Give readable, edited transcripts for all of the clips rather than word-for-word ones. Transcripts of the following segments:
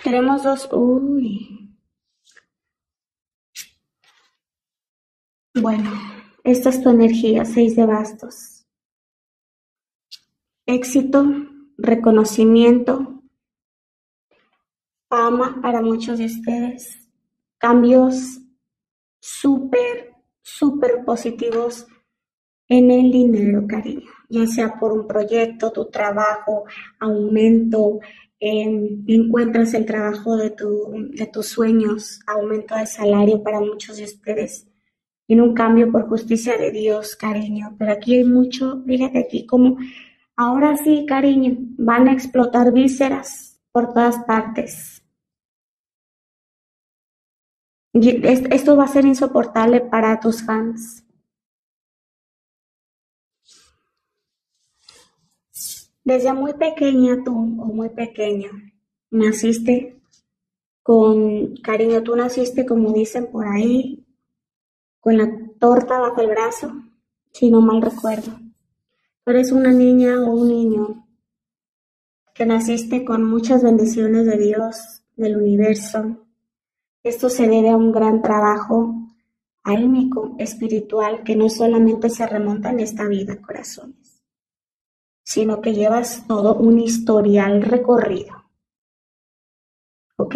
Tenemos dos. Uy. Bueno, esta es tu energía, 6 de bastos. Éxito, reconocimiento, fama para muchos de ustedes. Cambios súper, súper positivos en el dinero, cariño. Ya sea por un proyecto, tu trabajo, aumento, encuentras el trabajo de tus sueños, aumento de salario para muchos de ustedes. En un cambio por justicia de Dios, cariño. Pero aquí hay mucho, fíjate aquí como, ahora sí, cariño, van a explotar vísceras por todas partes. Y esto va a ser insoportable para tus fans. Desde muy pequeña tú, o muy pequeño, naciste con, cariño, tú naciste como dicen por ahí, con la torta bajo el brazo, si no mal recuerdo. Tú eres una niña o un niño que naciste con muchas bendiciones de Dios, del universo. Esto se debe a un gran trabajo álmico, espiritual, que no solamente se remonta en esta vida, corazones, sino que llevas todo un historial recorrido, ¿ok?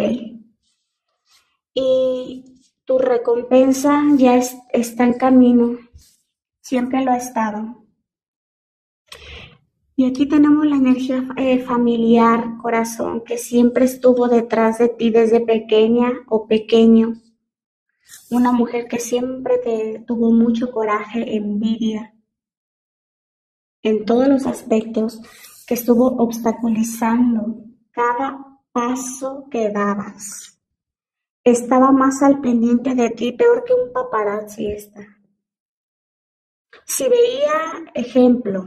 Y tu recompensa ya está en camino, siempre lo ha estado. Y aquí tenemos la energía familiar, corazón, que siempre estuvo detrás de ti desde pequeña o pequeño. Una mujer que siempre te tuvo mucho coraje, envidia, en todos los aspectos, que estuvo obstaculizando cada paso que dabas. Estaba más al pendiente de ti, peor que un paparazzi está. Si veía ejemplo,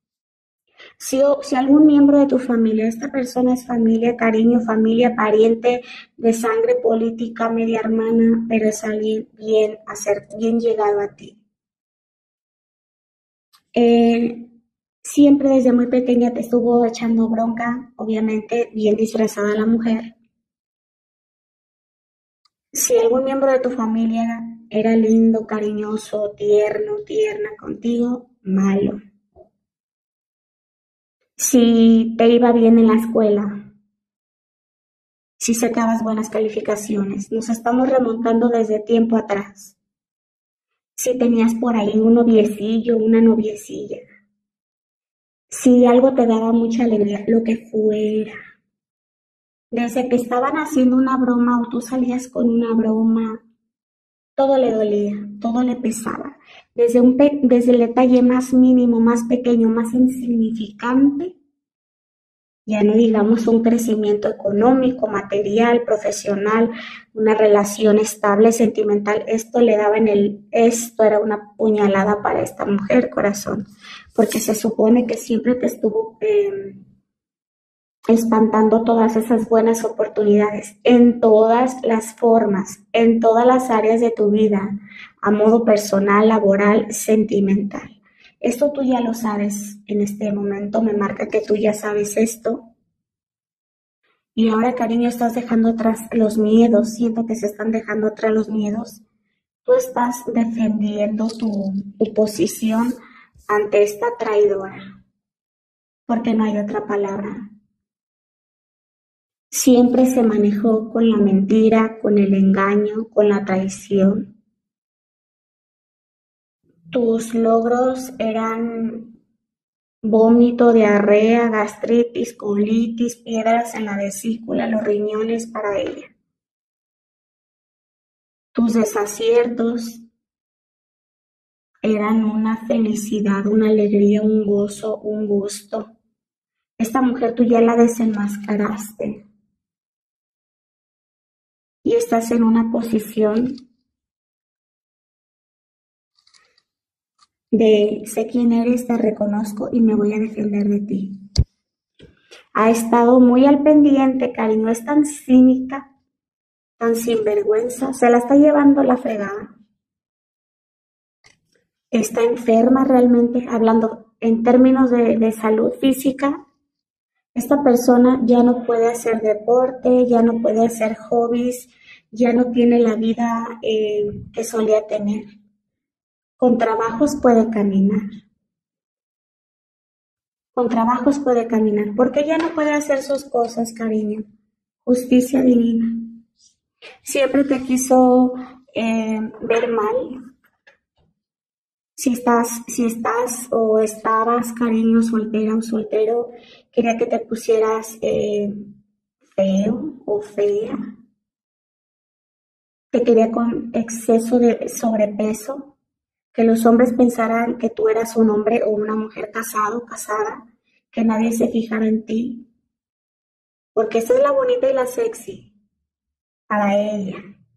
si algún miembro de tu familia, esta persona es familia, cariño, familia, pariente de sangre, política, media hermana, pero es alguien bien llegado a ti. Siempre desde muy pequeña te estuvo echando bronca, obviamente bien disfrazada la mujer. Si algún miembro de tu familia era lindo, cariñoso, tierna contigo, malo. Si te iba bien en la escuela, si sacabas buenas calificaciones, nos estamos remontando desde tiempo atrás. Si tenías por ahí un noviecillo, una noviecilla, si algo te daba mucha alegría, lo que fuera. Desde que estaban haciendo una broma o tú salías con una broma, todo le dolía, todo le pesaba. Desde el detalle más mínimo, más pequeño, más insignificante, ya no digamos un crecimiento económico, material, profesional, una relación estable, sentimental, esto era una puñalada para esta mujer, corazón, porque se supone que siempre te estuvo espantando todas esas buenas oportunidades en todas las formas, en todas las áreas de tu vida, a modo personal, laboral, sentimental. Esto tú ya lo sabes en este momento, me marca que tú ya sabes esto. Y ahora, cariño, estás dejando atrás los miedos, siento que se están dejando atrás los miedos. Tú estás defendiendo tu posición ante esta traidora, porque no hay otra palabra. Siempre se manejó con la mentira, con el engaño, con la traición. Tus logros eran vómito, diarrea, gastritis, colitis, piedras en la vesícula, los riñones para ella. Tus desaciertos eran una felicidad, una alegría, un gozo, un gusto. Esta mujer tú ya la desenmascaraste y estás en una posición de sé quién eres, te reconozco y me voy a defender de ti. Ha estado muy al pendiente, cariño, es tan cínica, tan sinvergüenza, se la está llevando la fregada. Está enferma realmente, hablando en términos de salud física, Esta persona ya no puede hacer deporte, ya no puede hacer hobbies, ya no tiene la vida que solía tener. Con trabajos puede caminar, con trabajos puede caminar, porque ya no puede hacer sus cosas, cariño. Justicia divina. Siempre te quiso ver mal. Si estás o estabas, cariño, soltera o soltero, quería que te pusieras feo o fea. Te quería con exceso de sobrepeso, que los hombres pensaran que tú eras un hombre o una mujer casado o casada, que nadie se fijara en ti, porque esa es la bonita y la sexy para ella.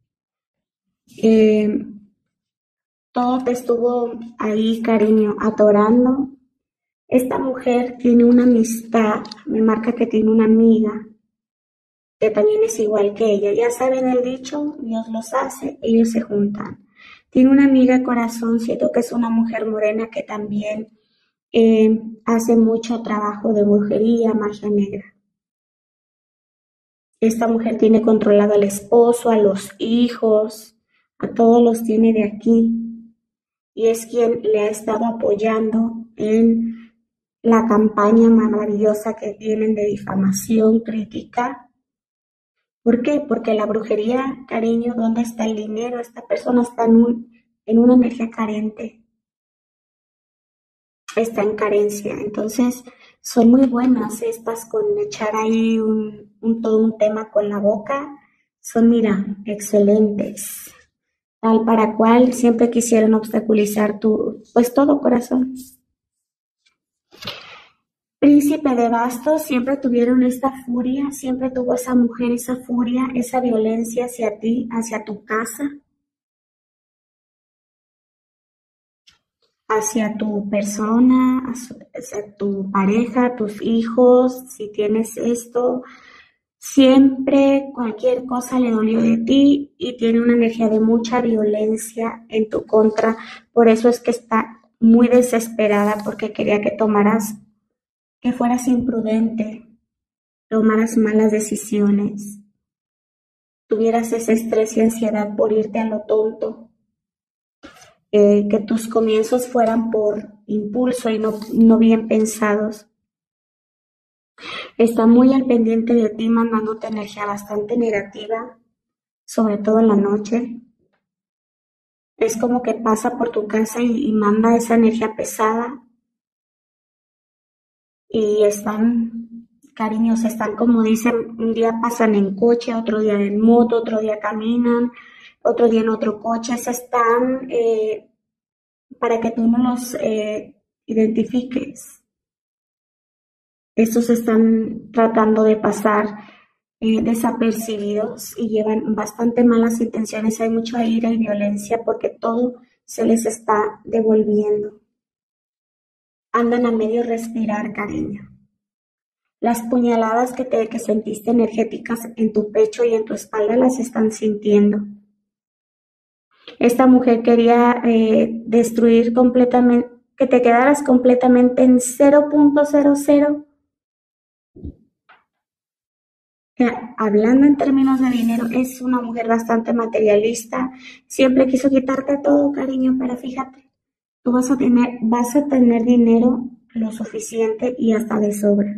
Eh, Todo te estuvo ahí, cariño, adorando. Esta mujer tiene una amistad, me marca que tiene una amiga que también es igual que ella. Ya saben el dicho, Dios los hace, ellos se juntan. Tiene una amiga corazón, siento que es una mujer morena que también hace mucho trabajo de brujería, magia negra. Esta mujer tiene controlado al esposo, a los hijos, a todos los tiene de aquí. Y es quien le ha estado apoyando en la campaña maravillosa que tienen de difamación, crítica. ¿Por qué? Porque la brujería, cariño, ¿dónde está el dinero? Esta persona está en una energía carente, está en carencia. Entonces, son muy buenas estas con echar ahí todo un tema con la boca. Son, mira, excelentes. Tal para cual siempre quisieron obstaculizar pues todo, corazón. Príncipe de bastos, siempre tuvieron esta furia, siempre tuvo esa mujer esa furia, esa violencia hacia ti, hacia tu casa, hacia tu persona, hacia tu pareja, tus hijos, si tienes esto, siempre cualquier cosa le dolió de ti y tiene una energía de mucha violencia en tu contra, por eso es que está muy desesperada porque quería que fueras imprudente, tomaras malas decisiones, tuvieras ese estrés y ansiedad por irte a lo tonto, que tus comienzos fueran por impulso y no bien pensados. Está muy al pendiente de ti, mandándote energía bastante negativa, sobre todo en la noche. Es como que pasa por tu casa y manda esa energía pesada y cariños, están como dicen, un día pasan en coche, otro día en moto, otro día caminan, otro día en otro coche, se están para que tú no los identifiques. Estos están tratando de pasar desapercibidos y llevan bastante malas intenciones. Hay mucha ira y violencia porque todo se les está devolviendo. Andan a medio respirar, cariño. Las puñaladas que sentiste energéticas en tu pecho y en tu espalda las están sintiendo. Esta mujer quería destruir completamente, que te quedaras completamente en 0.00. Hablando en términos de dinero, es una mujer bastante materialista. Siempre quiso quitarte todo, cariño, pero fíjate, tú vas a tener dinero lo suficiente y hasta de sobra.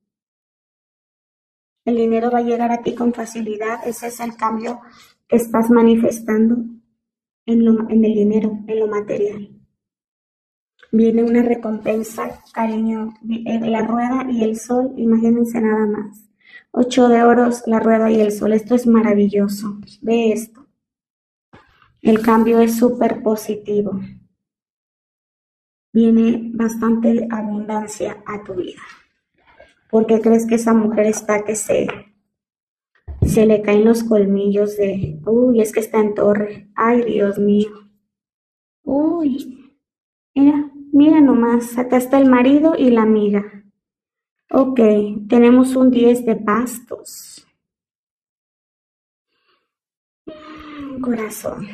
El dinero va a llegar a ti con facilidad. Ese es el cambio que estás manifestando en el dinero, en lo material. Viene una recompensa, cariño, la rueda y el sol, imagínense nada más. 8 de oros, la rueda y el sol, esto es maravilloso. Ve esto, el cambio es súper positivo. Viene bastante abundancia a tu vida. ¿Por qué crees que esa mujer está que se le caen los colmillos uy, es que está en torre? Ay, Dios mío. Uy, mira nomás, acá está el marido y la amiga. Ok, tenemos un 10 de bastos. Corazón.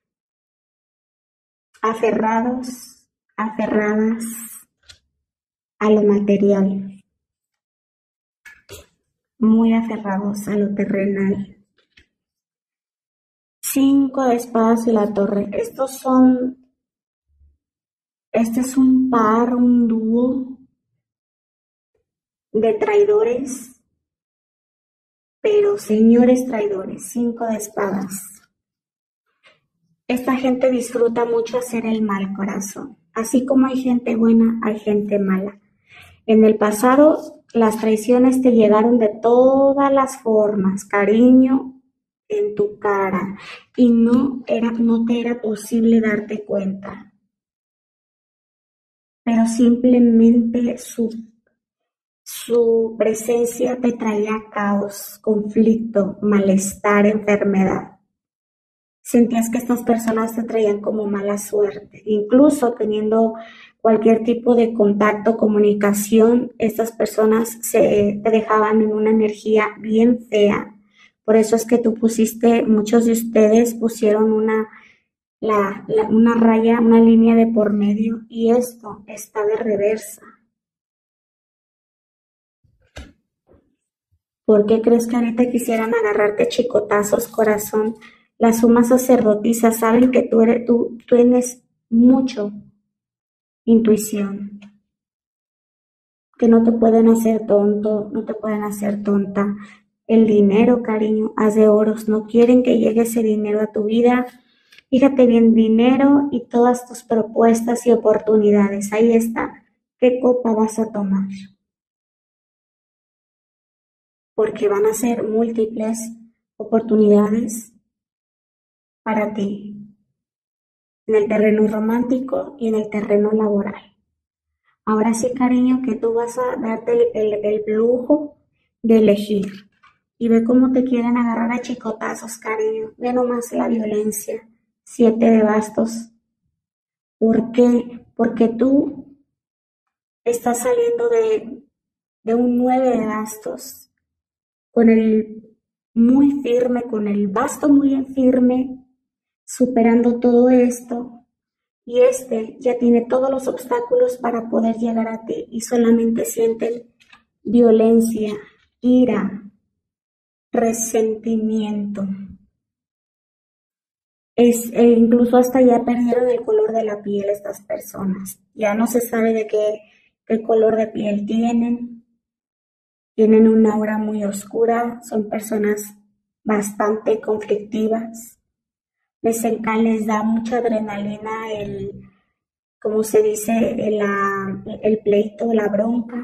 Aferrados, aferradas a lo material. muy aferrados a lo terrenal. 5 de espadas y la torre. Este es un par, un dúo de traidores, pero señores traidores. 5 de espadas. Esta gente disfruta mucho hacer el mal, corazón. Así como hay gente buena, hay gente mala. En el pasado, las traiciones te llegaron de todas las formas, cariño, en tu cara, y no te era posible darte cuenta. Pero simplemente su presencia te traía caos, conflicto, malestar, enfermedad. Sentías que estas personas te traían como mala suerte. Incluso teniendo cualquier tipo de contacto, comunicación, estas personas te dejaban en una energía bien fea. Por eso es que muchos de ustedes pusieron una raya, una línea de por medio, y esto está de reversa. ¿Por qué crees que ahorita quisieran agarrarte a chicotazos, corazón? Las sumas sacerdotisas saben que tú tienes mucho intuición, que no te pueden hacer tonto, no te pueden hacer tonta. El dinero, cariño, haz de oros, no quieren que llegue ese dinero a tu vida. Fíjate bien, dinero y todas tus propuestas y oportunidades. Ahí está. ¿Qué copa vas a tomar? Porque van a ser múltiples oportunidades para ti, en el terreno romántico y en el terreno laboral. Ahora sí, cariño, que tú vas a darte el lujo de elegir. Y ve cómo te quieren agarrar a chicotazos, cariño. Ve nomás la violencia. 7 de bastos. ¿Por qué? Porque tú estás saliendo de un 9 de bastos, con el muy firme, con el basto muy en firme, superando todo esto, y este ya tiene todos los obstáculos para poder llegar a ti, y solamente sienten violencia, ira, resentimiento. Incluso hasta ya perdieron el color de la piel estas personas. Ya no se sabe de qué color de piel tienen. Tienen una aura muy oscura, son personas bastante conflictivas. Les da mucha adrenalina como se dice, el pleito, la bronca,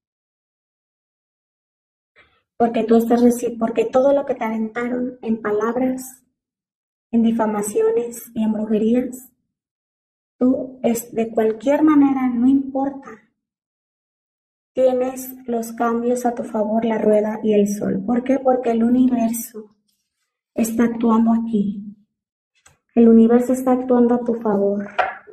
porque todo lo que te aventaron en palabras, en difamaciones y en brujerías, de cualquier manera, no importa, tienes los cambios a tu favor, la rueda y el sol. ¿Por qué? Porque el universo está actuando aquí. El universo está actuando a tu favor.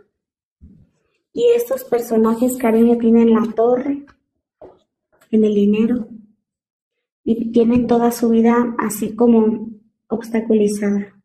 Y estos personajes, cariño, tienen la torre en el dinero y tienen toda su vida así como obstaculizada.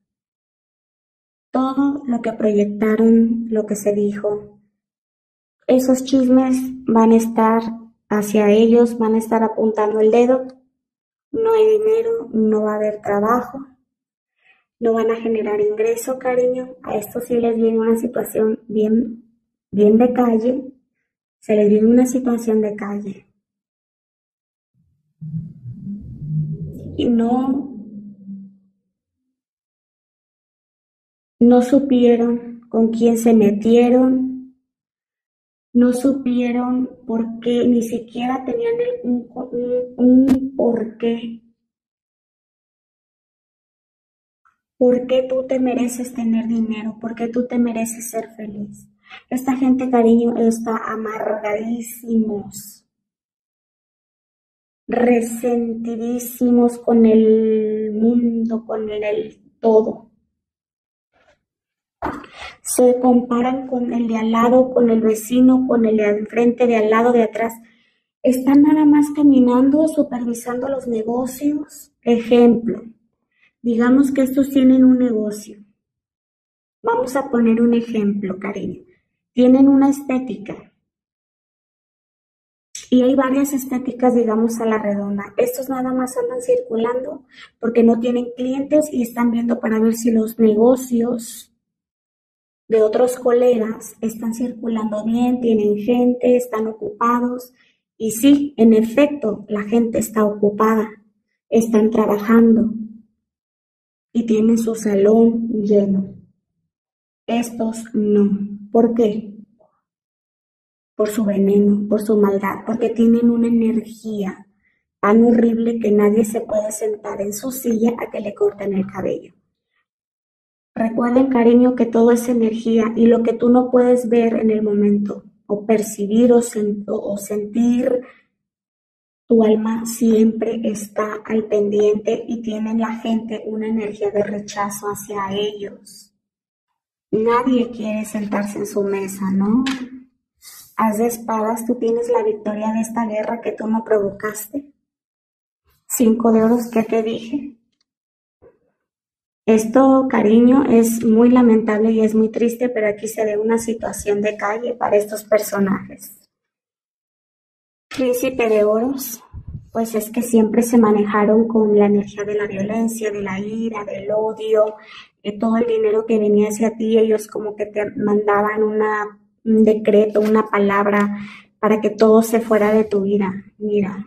Todo lo que proyectaron, lo que se dijo, esos chismes van a estar hacia ellos, van a estar apuntando el dedo. No hay dinero, no va a haber trabajo, no van a generar ingreso, cariño. A estos sí les viene una situación bien de calle, se les viene una situación de calle. Y no supieron con quién se metieron, no supieron por qué, ni siquiera tenían un por qué. ¿Por qué tú te mereces tener dinero? ¿Por qué tú te mereces ser feliz? Esta gente, cariño, está amargadísimos, resentidísimos con el mundo, con el todo. Se comparan con el de al lado, con el vecino, con el de enfrente, de al lado, de atrás. Están nada más caminando, supervisando los negocios. Ejemplo, digamos que estos tienen un negocio. Vamos a poner un ejemplo, cariño. Tienen una estética. Y hay varias estéticas, digamos, a la redonda. Estos nada más andan circulando porque no tienen clientes y están viendo para ver si los negocios de otros colegas están circulando bien, tienen gente, están ocupados. Y sí, en efecto, la gente está ocupada, están trabajando y tienen su salón lleno. Estos no. ¿Por qué? Por su veneno, por su maldad, porque tienen una energía tan horrible que nadie se puede sentar en su silla a que le corten el cabello. Recuerden, cariño, que todo es energía y lo que tú no puedes ver en el momento, o percibir o sentir, tu alma siempre está al pendiente y tiene la gente una energía de rechazo hacia ellos. Nadie quiere sentarse en su mesa, ¿no? Haz de espadas, tú tienes la victoria de esta guerra que tú no provocaste. 5 de oros, ¿qué te dije? Esto, cariño, es muy lamentable y es muy triste, pero aquí se ve una situación de calle para estos personajes. Príncipe de oros, pues es que siempre se manejaron con la energía de la violencia, de la ira, del odio, todo el dinero que venía hacia ti, ellos como que te mandaban un decreto, una palabra para que todo se fuera de tu vida. Mira,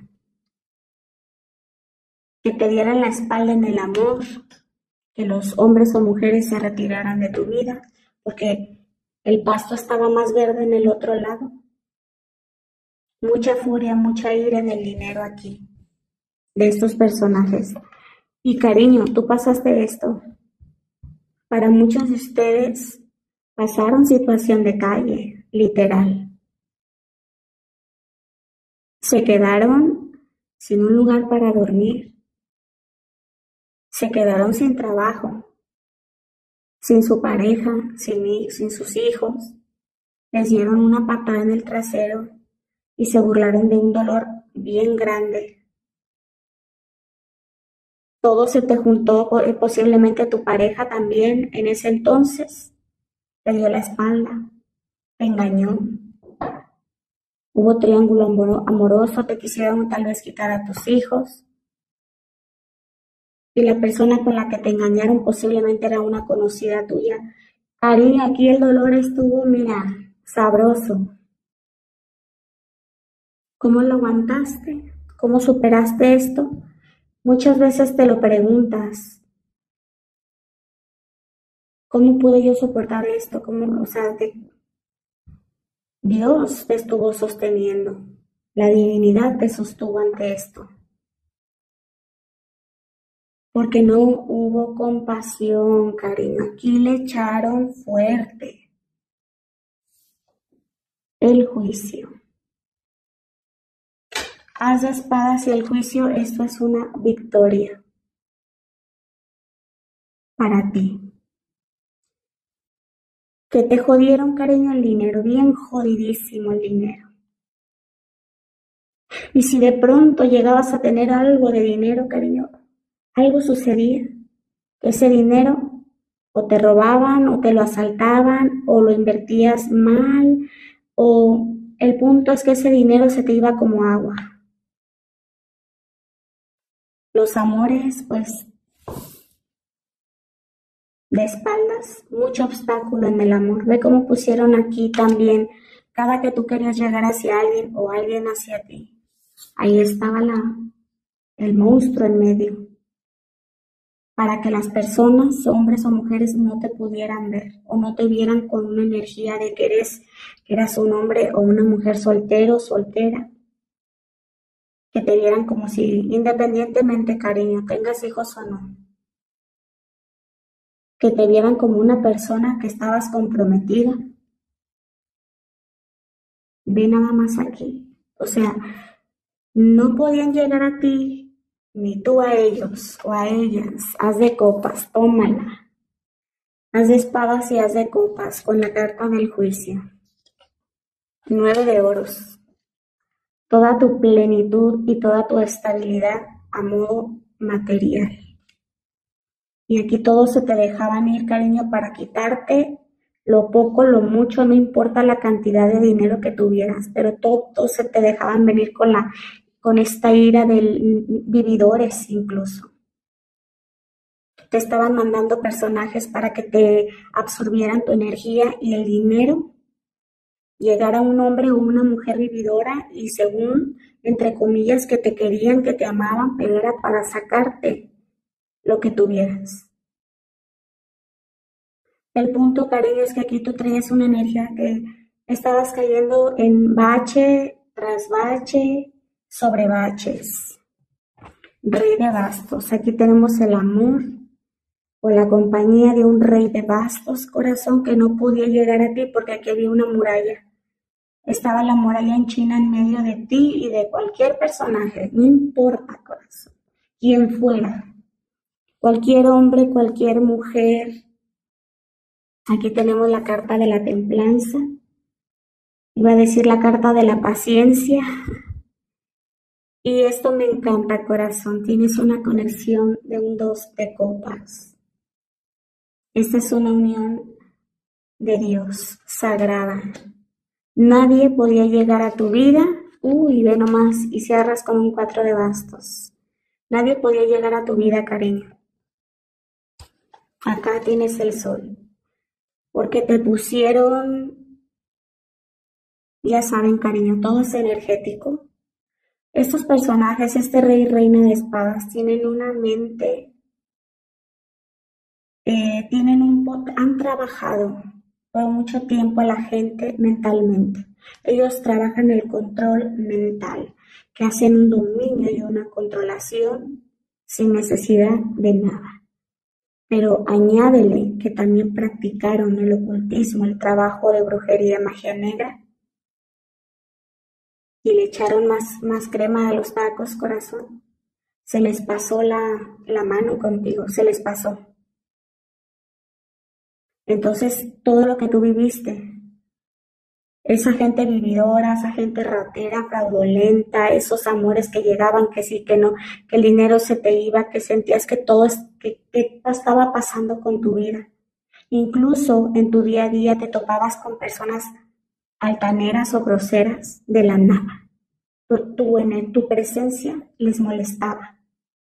que te dieran la espalda en el amor, que los hombres o mujeres se retiraran de tu vida, porque el pasto estaba más verde en el otro lado. Mucha furia, mucha ira en el dinero aquí, de estos personajes. Y cariño, tú pasaste esto. Para muchos de ustedes pasaron situación de calle, literal. Se quedaron sin un lugar para dormir. Se quedaron sin trabajo, sin su pareja, sin sus hijos. Les dieron una patada en el trasero y se burlaron de un dolor bien grande. Todo se te juntó, posiblemente tu pareja también en ese entonces te dio la espalda, te engañó. Hubo triángulo amoroso, te quisieron tal vez quitar a tus hijos. Y la persona con la que te engañaron posiblemente era una conocida tuya. Cariño, aquí el dolor estuvo, mira, sabroso. ¿Cómo lo aguantaste? ¿Cómo superaste esto? Muchas veces te lo preguntas. ¿Cómo pude yo soportar esto? ¿Cómo, o sea, Dios te estuvo sosteniendo. La divinidad te sostuvo ante esto. Porque no hubo compasión, cariño. Aquí le echaron fuerte. El juicio. Haz de espadas y el juicio, esto es una victoria para ti. Que te jodieron, cariño, el dinero, bien jodidísimo el dinero. Y si de pronto llegabas a tener algo de dinero, cariño, algo sucedía. Ese dinero o te robaban o te lo asaltaban o lo invertías mal o el punto es que ese dinero se te iba como agua. Los amores, pues, de espaldas, mucho obstáculo en el amor. Ve cómo pusieron aquí también, cada que tú querías llegar hacia alguien o alguien hacia ti, ahí estaba el monstruo en medio, para que las personas, hombres o mujeres, no te pudieran ver o no te vieran con una energía de que eras un hombre o una mujer soltero, soltera, que te vieran como si, independientemente, cariño, tengas hijos o no, que te vieran como una persona que estabas comprometida. Ve nada más aquí. O sea, no podían llegar a ti, ni tú a ellos o a ellas. Haz de copas, tómala. Haz de espadas y haz de copas con la carta del juicio. 9 de oros. Toda tu plenitud y toda tu estabilidad a modo material. Y aquí todos se te dejaban ir, cariño, para quitarte lo poco, lo mucho, no importa la cantidad de dinero que tuvieras, pero todos se te dejaban venir con esta ira de vividores incluso. Te estaban mandando personajes para que te absorbieran tu energía y el dinero. Llegara un hombre o una mujer vividora y según, entre comillas, que te querían, que te amaban, pero era para sacarte lo que tuvieras. El punto, cariño, es que aquí tú traías una energía que estabas cayendo en bache tras bache sobre baches. Rey de bastos, aquí tenemos el amor o la compañía de un rey de bastos, corazón, que no podía llegar a ti porque aquí había una muralla. Estaba la muralla en China en medio de ti y de cualquier personaje, no importa, corazón, quién fuera, cualquier hombre, cualquier mujer. Aquí tenemos la carta de la templanza, iba a decir la carta de la paciencia. Y esto me encanta, corazón, tienes una conexión de un 2 de copas. Esta es una unión de Dios, sagrada. Nadie podía llegar a tu vida, ve nomás, y cierras con un 4 de bastos. Nadie podía llegar a tu vida, cariño. Acá tienes el sol, porque te pusieron, ya saben, cariño, todo es energético. Estos personajes, este rey y reina de espadas, tienen una mente, han trabajado por mucho tiempo a la gente mentalmente. Ellos trabajan el control mental, que hacen un dominio y una controlación sin necesidad de nada. Pero añádele que también practicaron el ocultismo, el trabajo de brujería, magia negra, y le echaron más crema a los tacos, corazón. Se les pasó la mano contigo, se les pasó. Entonces, todo lo que tú viviste, esa gente vividora, esa gente ratera, fraudulenta, esos amores que llegaban, que sí, que no, que el dinero se te iba, que sentías que que estaba pasando con tu vida. Incluso en tu día a día te topabas con personas altaneras o groseras de la nada. Tu presencia les molestaba.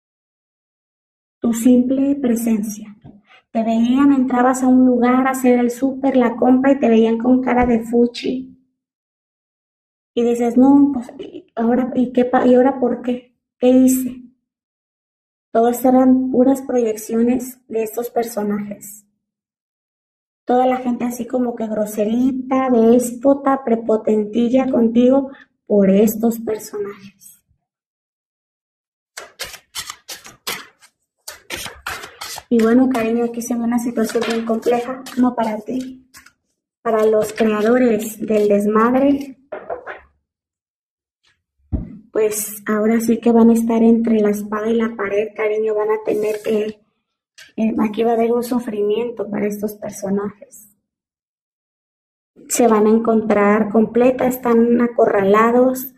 Tu simple presencia. Te veían, entrabas a un lugar a hacer el súper, la compra y te veían con cara de fuchi. Y dices, no, pues, ¿y ahora por qué? ¿Qué hice? Todas eran puras proyecciones de estos personajes. Toda la gente así como que groserita, déspota, prepotentilla contigo por estos personajes. Y bueno, cariño, aquí se ve una situación bien compleja, no para ti, para los creadores del desmadre, pues ahora sí que van a estar entre la espada y la pared, cariño, van a tener que, aquí va a haber un sufrimiento para estos personajes. Se van a encontrar completa, están acorralados,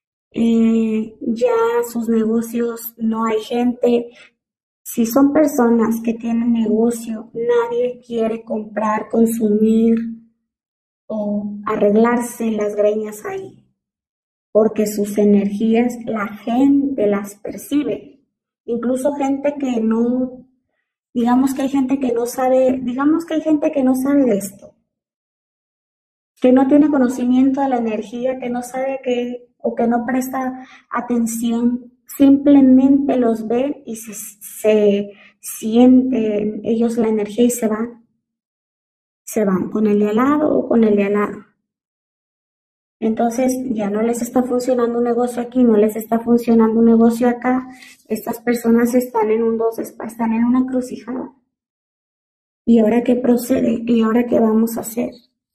ya sus negocios no hay gente. Si son personas que tienen negocio, nadie quiere comprar, consumir o arreglarse las greñas ahí, porque sus energías la gente las percibe. Incluso gente que no, digamos que hay gente que no sabe de esto, que no tiene conocimiento de la energía, que no sabe o que no presta atención, simplemente los ve y se sienten ellos la energía y se van con el de al lado o con el de al lado. Entonces ya no les está funcionando un negocio aquí, no les está funcionando un negocio acá. Estas personas están en están en una encrucijada. ¿Y ahora qué procede? ¿Y ahora qué vamos a hacer?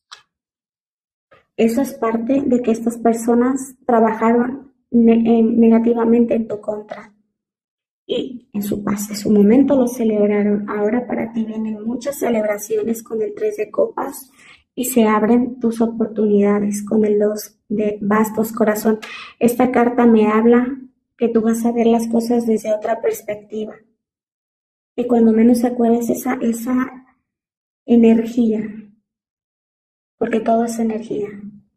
Eso es parte de que estas personas trabajaron negativamente en tu contra. Y en su momento lo celebraron. Ahora para ti vienen muchas celebraciones con el 3 de copas y se abren tus oportunidades con el 2 de bastos, corazón. Esta carta me habla que tú vas a ver las cosas desde otra perspectiva. Y cuando menos acuerdes esa energía porque todo es energía,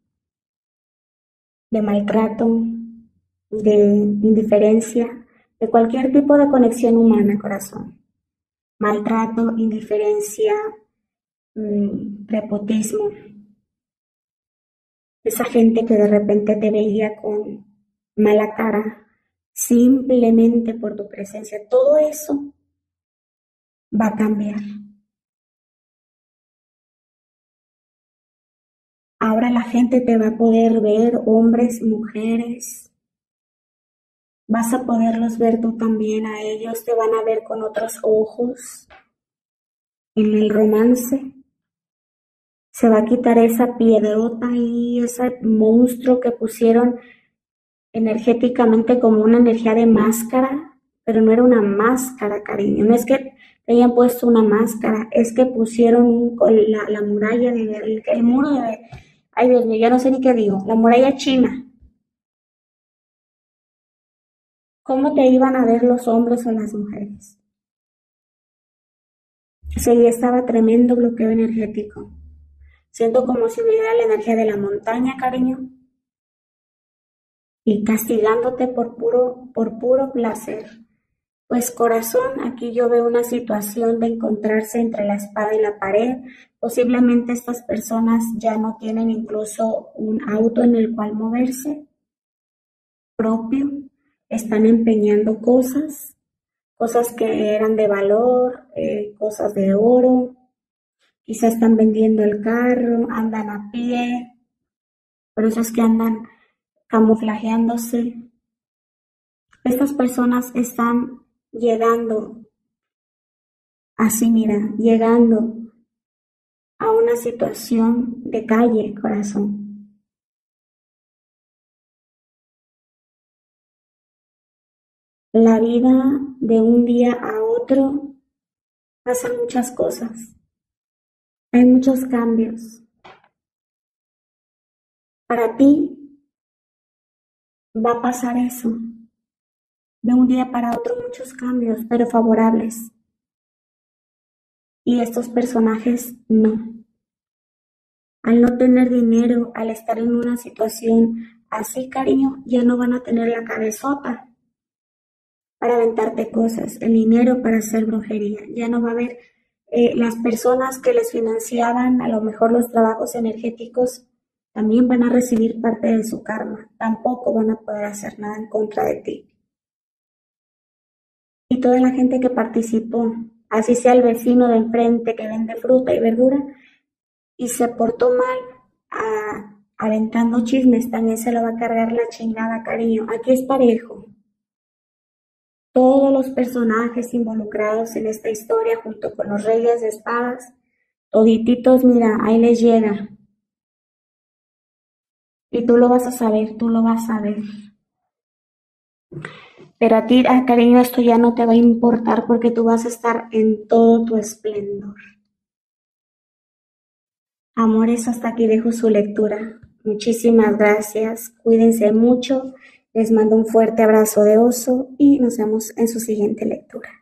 de maltrato, de indiferencia, de cualquier tipo de conexión humana, corazón. Maltrato, indiferencia, prepotismo. Esa gente que de repente te veía con mala cara, simplemente por tu presencia, todo eso va a cambiar. Ahora la gente te va a poder ver, hombres, mujeres, vas a poderlos ver tú también a ellos, te van a ver con otros ojos. En el romance se va a quitar esa piedrota y ese monstruo que pusieron energéticamente como una energía de máscara, pero no era una máscara, cariño, no es que te hayan puesto una máscara, es que pusieron la muralla, el muro de, ay Dios mío, ya no sé ni qué digo, la muralla china. ¿Cómo te iban a ver los hombres o las mujeres? Sí, estaba tremendo bloqueo energético. Siento como si hubiera la energía de la montaña, cariño, y castigándote por puro placer. Pues corazón, aquí yo veo una situación de encontrarse entre la espada y la pared. Posiblemente estas personas ya no tienen incluso un auto en el cual moverse propio. Están empeñando cosas que eran de valor, cosas de oro. Quizás están vendiendo el carro, andan a pie. Por eso es que andan camuflajeándose. Estas personas están llegando, así mira, llegando a una situación de calle, corazón. La vida de un día a otro pasan muchas cosas, hay muchos cambios. Para ti va a pasar eso, de un día para otro muchos cambios, pero favorables. Y estos personajes no. Al no tener dinero, al estar en una situación así, cariño, ya no van a tener la cabezota para aventarte cosas, el dinero para hacer brujería. Ya no va a haber las personas que les financiaban a lo mejor los trabajos energéticos, también van a recibir parte de su karma. Tampoco van a poder hacer nada en contra de ti. Y toda la gente que participó, así sea el vecino de enfrente que vende fruta y verdura y se portó mal aventando chismes, también se lo va a cargar la chingada, cariño. Aquí es parejo. Todos los personajes involucrados en esta historia, junto con los reyes de espadas, todititos, mira, ahí les llega. Y tú lo vas a saber, tú lo vas a ver. Pero a ti, cariño, esto ya no te va a importar porque tú vas a estar en todo tu esplendor. Amores, hasta aquí dejo su lectura. Muchísimas gracias, cuídense mucho, les mando un fuerte abrazo de oso y nos vemos en su siguiente lectura.